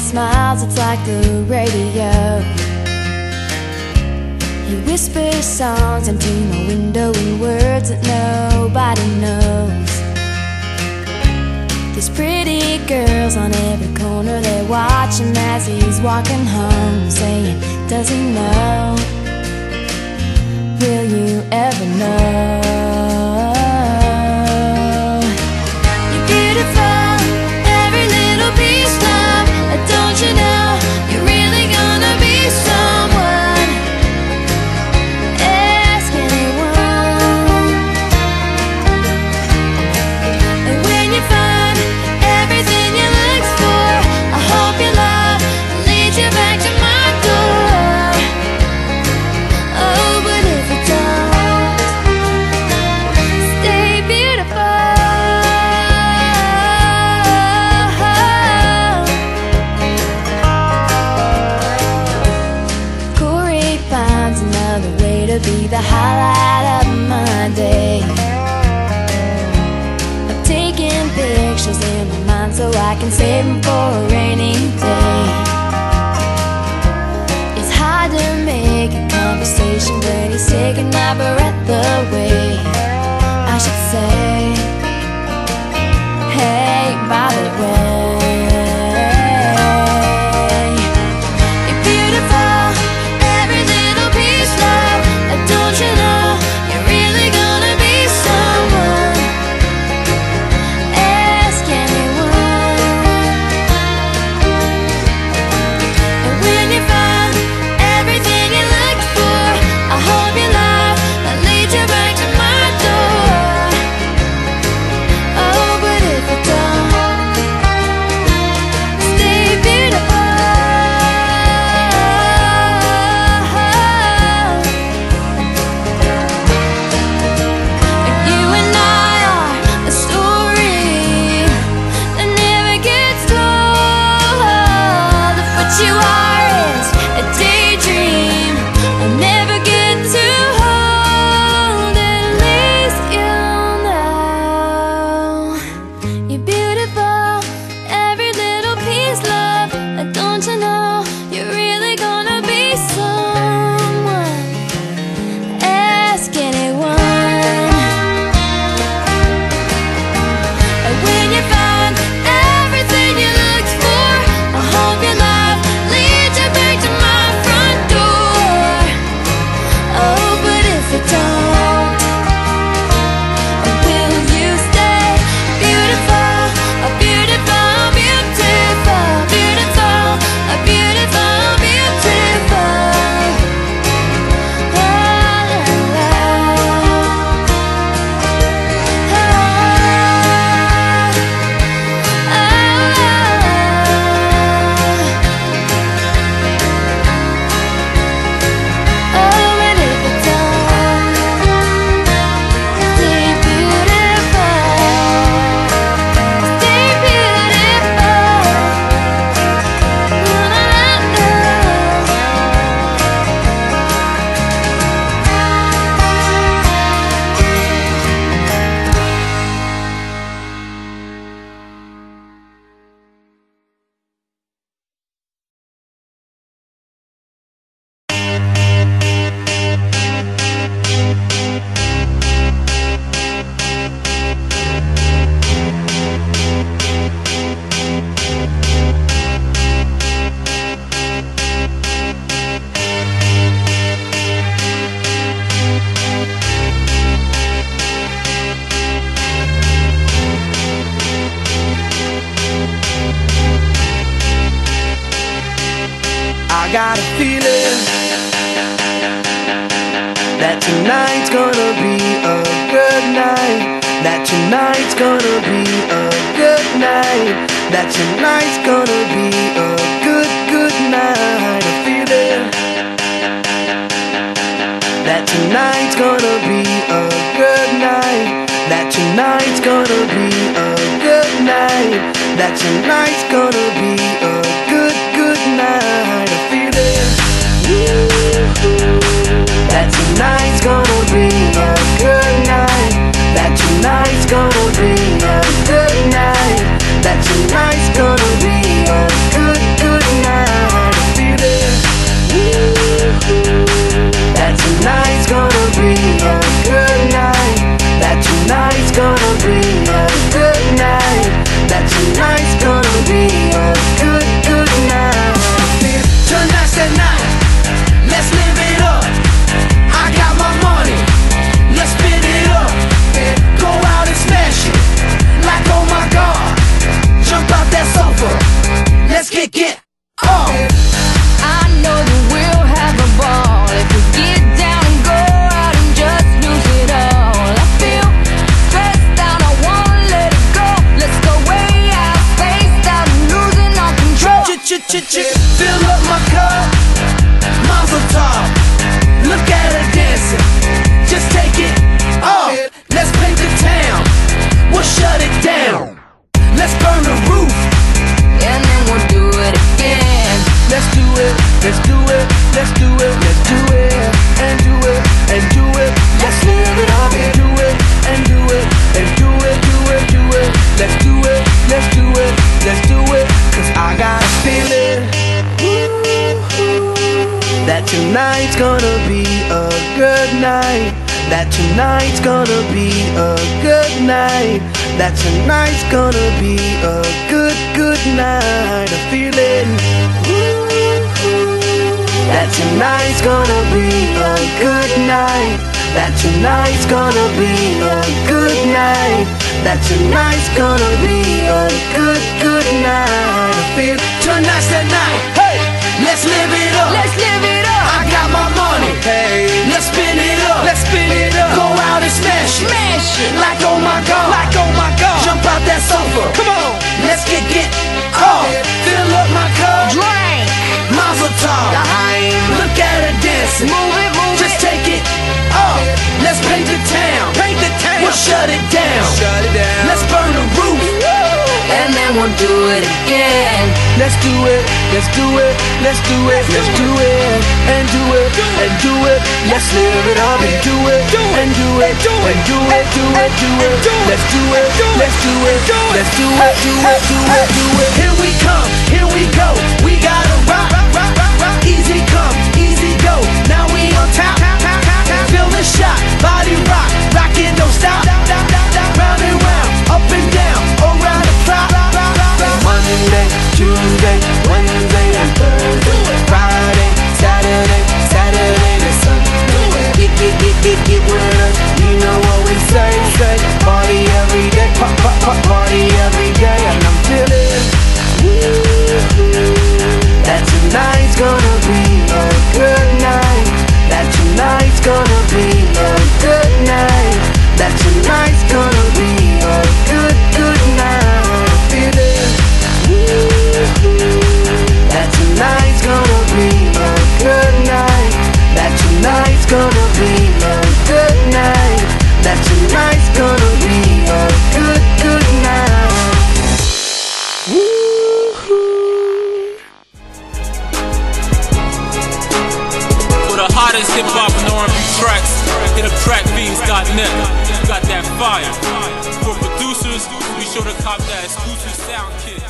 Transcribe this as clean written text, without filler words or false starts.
smiles, it's like the radio. He whispers songs into my window in words that nobody knows. There's pretty girls on every corner, they watch him as he's walking home, saying, does he know? Will you ever know? You're beautiful, every little piece, love. Don't you know you're really gonna be someone? Ask anyone. And when you find everything you look for, I hope your love leads you back to my door. Oh, but if it don't, stay beautiful. Corey finds another way to be the highlight of my day. I'm taking pictures in my mind so I can save them for a rainy day. It's hard to make a conversation when he's taking my breath away. I should say, hey, by the way, you're beautiful, every little piece, love. Don't you know you're really gonna be someone? Ask anyone. And when you find everything you look for, I hope your love will lead you back to my door. Oh, but if it don't, stay beautiful. You and I are a story that never gets told. If what you are is a daydream I'll never get to hold, at least you'll know you're beautiful, every little piece, love. Don't you know you're really gonna be someone? Ask anyone. And when you find everything you looked for, I hope your love leads you back to my front door. Oh, but if it don't, will you stay beautiful? A beautiful, beautiful, beautiful, a beautiful, beautiful. La, la, la. Oh, and if it don't, stay beautiful, stay beautiful. La, la, la. I got a feeling that tonight's gonna be a good night. That tonight's gonna be a good night. That tonight's gonna be a good, good night. A feeling that tonight's gonna be a good night. That tonight's gonna be a good night. That tonight's gonna be a good, good night. A feeling that tonight's gonna be a good night. That tonight's gonna be a good night. That tonight's gonna be a good, good tonight's gonna be a good night. That tonight's gonna be a good night. That tonight's gonna be a good night. I'm feeling that tonight's gonna be a good night. That tonight's gonna be a good night. That tonight's gonna be a good night. I feel tonight's the night. Hey, let's live it up. Let's live it up. I got my money. Hey, let's spin it up. Let's spin it up. Go out and smash it. Smash it. Like oh my god. Like oh my god. Jump out that sofa. Come on. Let's get off. Fill up my cup. Drink. Mazel tov. Look at her dancing. Move it, move Just it. take it off. Let's paint the town. Paint the town. We'll shut it down. Shut it down. Let's burn the roof. And then we'll do it again. Let's do it. Let's do it. Let's do it. Let's do it. And do it. And do it. Let's live it up and do it. And do it. And do it. Do it. Do it. Let's do it. Let's do it. Let's do it. Do it. Do it. Do it. Here we come. Here we go. We gotta rock. Easy come. Easy go. Now we on top. Feel the shot. Body rock. Rockin', don't stop. Round and round. Up and down. Around the clock. Monday, Tuesday, Wednesday, and Thursday. Friday, Saturday, Saturday to Sunday. Get with us. You know what we say. Party every day. Party every day. And I'm feeling that tonight's gonna be a good night. That tonight's gonna be a good night. That tonight's gonna be a good night. I'm feeling that tonight's gonna be a good night. That tonight's gonna be a good night. That tonight's gonna be a good night. For the hottest hip hop and R&B tracks, hit up trackbeats.net. You got that fire. For producers, be sure to cop that exclusive sound kit.